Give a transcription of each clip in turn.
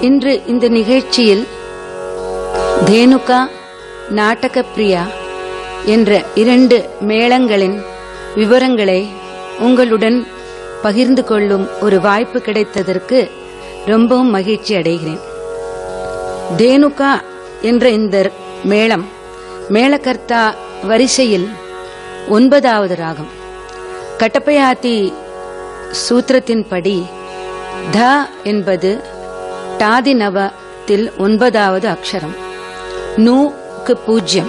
இன்று இந்த நிகழ்ச்சியில் தேனுகா நாடக பிரியா என்ற 2 மேளங்களின் விவரங்களை உங்களுடன் பகிர்ந்து கொள்ளும் ஒரு வாய்ப்பு கிடைத்ததற்கு ரொம்பவும் மகிழ்ச்சி அடைகிறேன். தேனுகா என்ற இந்த மேளம் மேளகர்த்தா வரிசையில் 9வது ராகம். கட்டப்பயாதி சூத்திரத்தின்படி த என்பது டாதிநவத்தில் 9வது அக்ஷரம். நூக்கு 0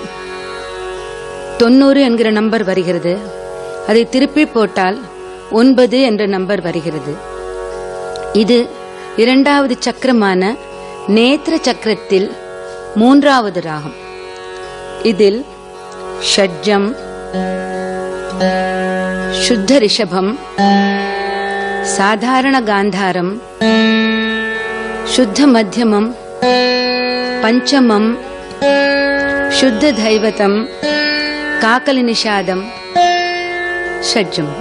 90 என்கிற நம்பர் வருகிறது. அதை திருப்பி போட்டால் 9 என்ற நம்பர் வருகிறது. இது 2வது சக்கரமான நேத்திர சக்கரத்தில் 3வது ராகம். இதில் ஷட்ஜம், சுத்த ரிஷபம், சாதாரண காந்தாரம், சுத்த மத்தியமம், பஞ்சமம், சுத்த தைவதம், காக்கலி நிஷாதம், ஷட்ஜம்.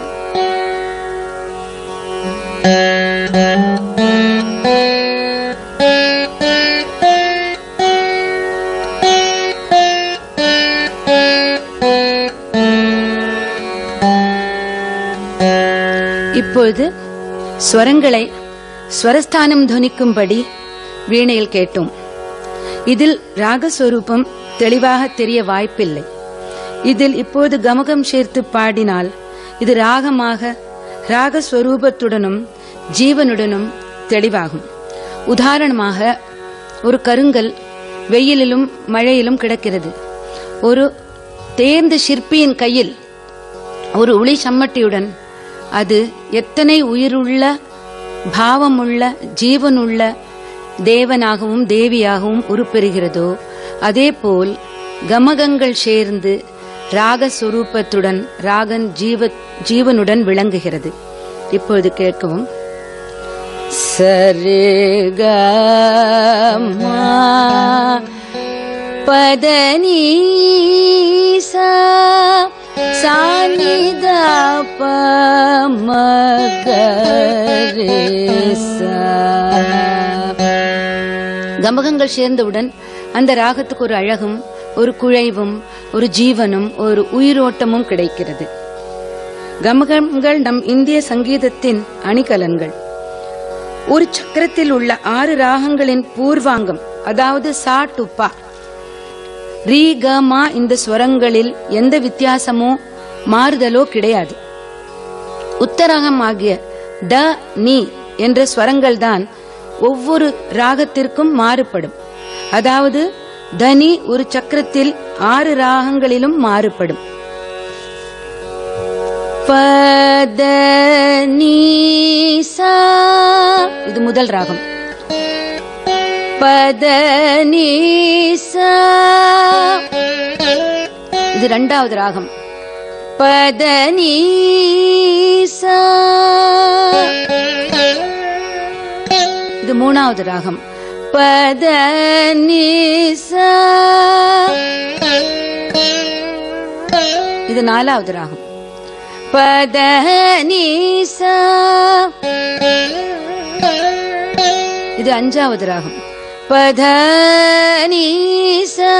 இப்பொழுது ஸ்வரங்களை ஸ்வரஸ்தானம் துவனிக்கும்படி வீணையில் கேட்டோம். இதில் ராகஸ்வரூபம் தெளிவாக தெரிய வாய்ப்பில்லை. இதில் இப்போது கமகம் சேர்த்து பாடினால் இது ராகமாக ராகஸ்வரூபத்துடனும் ஜீவனுடனும் தெளிவாகும். உதாரணமாக, ஒரு கருங்கல் வெயிலிலும் மழையிலும் கிடக்கிறது. ஒரு தேர்ந்த சிற்பியின் கையில் ஒரு உளி சம்மட்டியுடன் அது எத்தனை உயிருள்ள, பாவமுள்ள, ஜீவனுள்ள தேவனாகவும் தேவியாகவும் உருப்பெறுகிறதோ அதேபோல் கமகங்கள் சேர்ந்து ராகஸ்வரூபத்துடன் ராகன் ஜீவனுடன் விளங்குகிறது. இப்பொழுது கேட்கவும். சரிகமா பதனீசா கமகங்கள் சேர்ந்தவுடன் அந்த ராகத்துக்கு ஒரு அழகும், ஒரு குழைவும், ஒரு ஜீவனும், ஒரு உயிரோட்டமும் கிடைக்கிறது. கமகங்கள் நம் இந்திய சங்கீதத்தின் அணிகலன்கள். ஒரு சக்கரத்தில் உள்ள 6 ராகங்களின் பூர்வாங்கம், அதாவது சா டு பா, ரீ க மா, இந்த ஸ்வரங்களில் எந்த வித்தியாசமோ மாறுதலோ கிடையாது. உத்தராகம் ஆகிய ட நீ என்ற ஸ்வரங்கள் தான் ஒவ்வொரு ராகத்திற்கும் மாறுபடும். அதாவது தனி ஒரு சக்கரத்தில் 6 ராகங்களிலும் மாறுபடும். பதனீசா இது முதல் ராகம். பதனீசா இது 2வது ராகம். பதனீசா இது 3வது ராகம். பதனீசா இது 4வது ராகம். பதனீசா இது 5வது ராகம். பதனீசா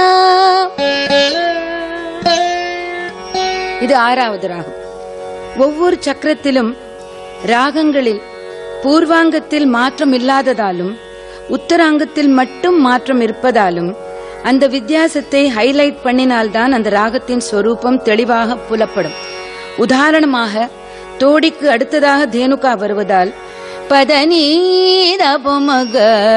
இது 6வது ராகம். ஒவ்வொரு சக்கரத்திலும் ராகங்களில் பூர்வாங்கத்தில் மாற்றம் இல்லாததாலும் உத்தராங்கத்தில் மட்டும் மாற்றம் இருப்பதாலும் அந்த வித்தியாசத்தை ஹைலைட் பண்ணினால்தான் அந்த ராகத்தின் ஸ்வரூபம் தெளிவாக புலப்படும். உதாரணமாக, தோடிக்கு அடுத்ததாக தேனுகா வருவதால் பதனீதபமக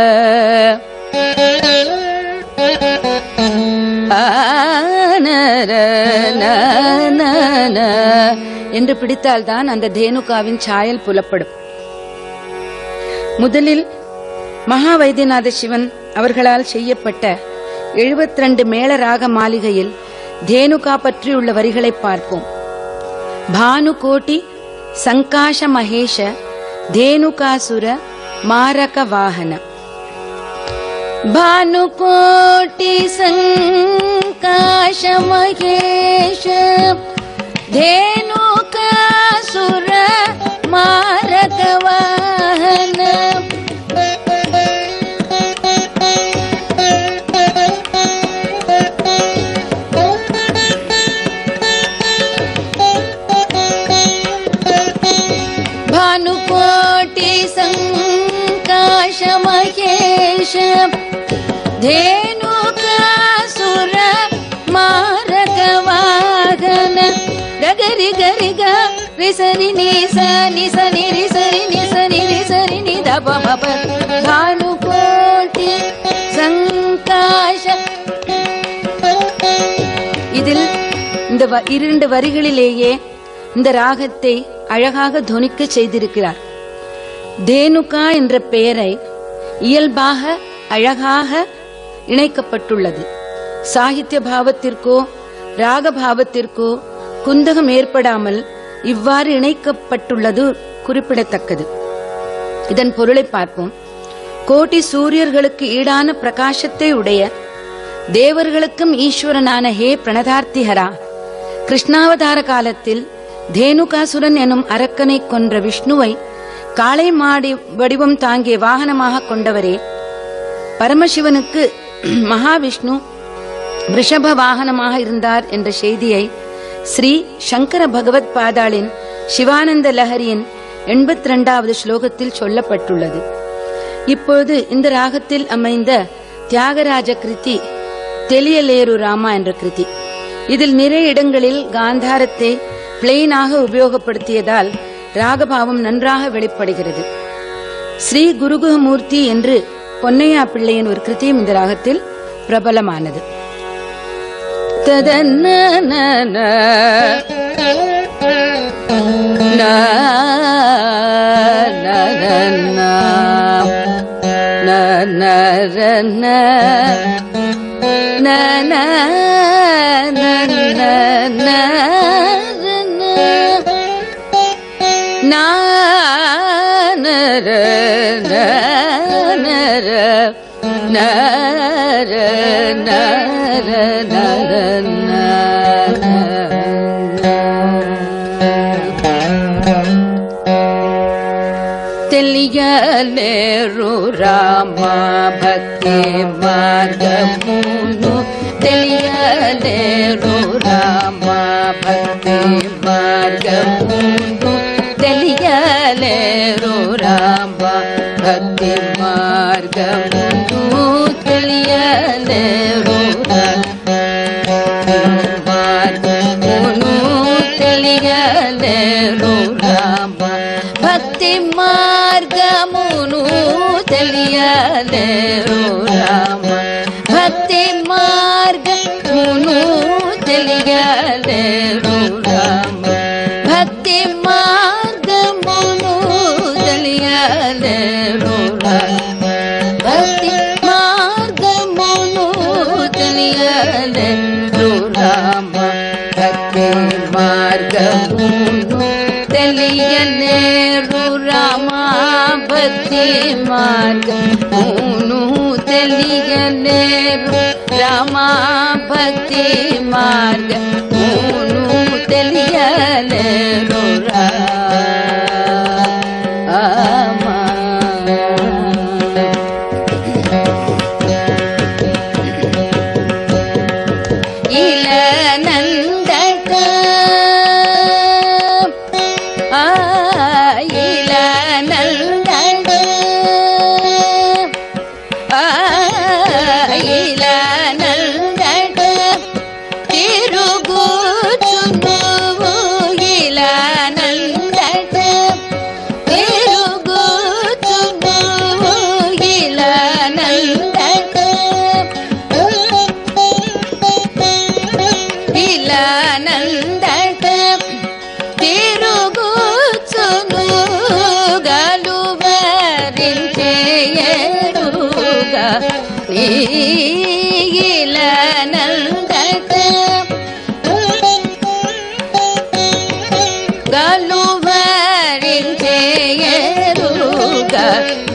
என்று பிடித்தால்தான் அந்த தேனுகாவின் சாயல் புலப்படும். முதலில் மகா வைத்தியநாத சிவன் அவர்களால் செய்யப்பட்ட 72 மேள ராக மாளிகையில் தேனுகா பற்றியுள்ள வரிகளை பார்ப்போம். பானுகோட்டி சங்காஷ மகேஷ தேனுகாசுர மாரக வாகன. भानुकोटि संकाश महेश धेनुकासुर मारक वाहन महेश धेनुकासुर मारक वाहन गगरि गरि ग रिसरि निस निस निरि सरि निस निरि सरि नि ध प म प भानुकोटि संकाश. இதில் இந்த இரண்டு வரிகளிலேயே இந்த ராகத்தை அழகாக தொனிக்க செய்திருக்கிறார். தேனுகா என்ற பெயரை இயல்பாக அழகாக இணைக்கப்பட்டுள்ளது. சாகித்ய பாவத்திற்கோ ராக பாவத்திற்கோ குந்தகம் ஏற்படாமல் இவ்வாறு இணைக்கப்பட்டுள்ளது குறிப்பிடத்தக்கது. இதன் பொருளை பார்ப்போம். கோட்டி சூரியர்களுக்கு ஈடான பிரகாசத்தை உடைய தேவர்களுக்கும் ஈஸ்வரனான ஹே பிரணதார்த்திஹரா, கிருஷ்ணாவதார காலத்தில் தேனுகாசுரன் எனும் அரக்கனை கொன்ற விஷ்ணுவை காளை மாடி வடிவம் தாங்கிய வாகனமாக கொண்டவரே, பரமசிவனுக்கு மகாவிஷ்ணு ரிஷப வாகனமாக இருந்தார் என்ற செய்தியை ஸ்ரீ சங்கர பகவத் பாதாளின் சிவானந்த லஹரியின் 82வது ஸ்லோகத்தில் சொல்லப்பட்டுள்ளது. இப்போது இந்த ராகத்தில் அமைந்த தியாகராஜ கிருதி தெளியலேரு ராமா என்ற கிருதி. இதில் நிறைய இடங்களில் காந்தாரத்தை பிளெயினாக உபயோகப்படுத்தியதால் ராகபாவம் நன்றாக வெளிப்படுகிறது. ஸ்ரீ குருகுஹமூர்த்தி என்று பொன்னையா பிள்ளையின் ஒரு கிருதியும் இந்த ராகத்தில் பிரபலமானது. తెలియలేరు రామా భక్తి మార్గమును, తెలియలేరు రామా భక్తి మార్గమును, తెలియలేరు రామా భక్తి మార్గమును, తెలియలేరు మార్గమును, తెలియలేరు రామా భక్తి మార్గమును, తెలియలేరు రామ భక్తి మార్గమును, తెలియలేరు రామ భక్తి మార్గమును, తెలియలేరు రామ భక్తి మార్గమును, తెలియలేరు రామ భక్తి మార్గమును, తెలియలేరు రామ భక్తి మార్గమును, తెలియలేరు రామ భక్తి మార్గమును, తెలియలేరు రామ. ఇలనందక ఇలనందక ఇలనందక తిరుగుచును, ఇలనందక తిరుగుచును, ఇలనందక ఇలనందక తిరుగుచును, గలువరించేయరుగా ఇలనందక గలువరించేయరుగా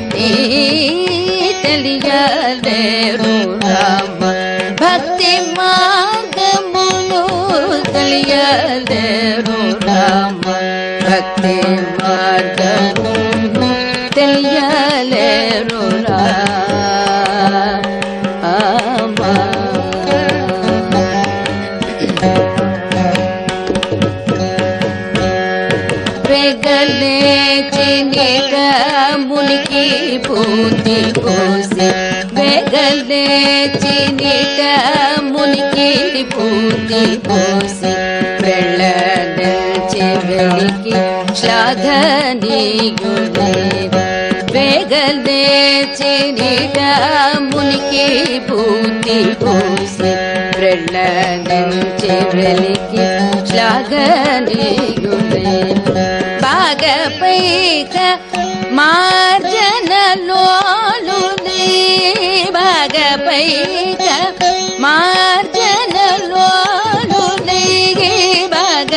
తెలియలేరు రామ భక్తి మార్గమును, తెలియలేరు రామ భక్తి మార్గమును, తెలియలేరు రామ. రెగలే చినిగ మునికి పో పూతి పూసి వేగలే చినిట మునికి పూతి పూసి వెళ్ళచి వెలికి శ్లాఘనీయుడే వేగలే చినిట మునికి పూతి పూసి వెళ్ళచి వెలికి శ్లాఘనీయుడే భాగపైక మార్జనలోలునే భాగపైక మార్జనలోలునే భాగ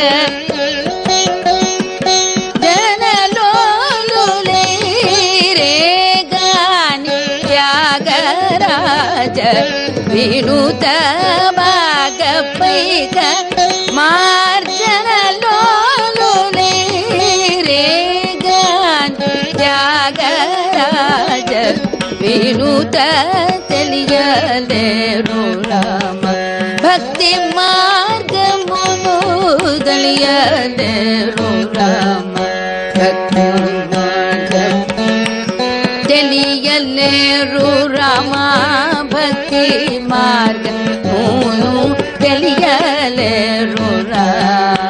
జనలోలునే రే గాని త్యాగరాజ వినుత భాగపైక మార్జనలోలునే త్యాగరాజ వినుత తెలియలేరు రామ భక్తి మార్గమును తెలియలేరు రామ భక్తి మార్గం తెలియలేరు రామ భక్తి మార్గమును తెలియలేరు రామ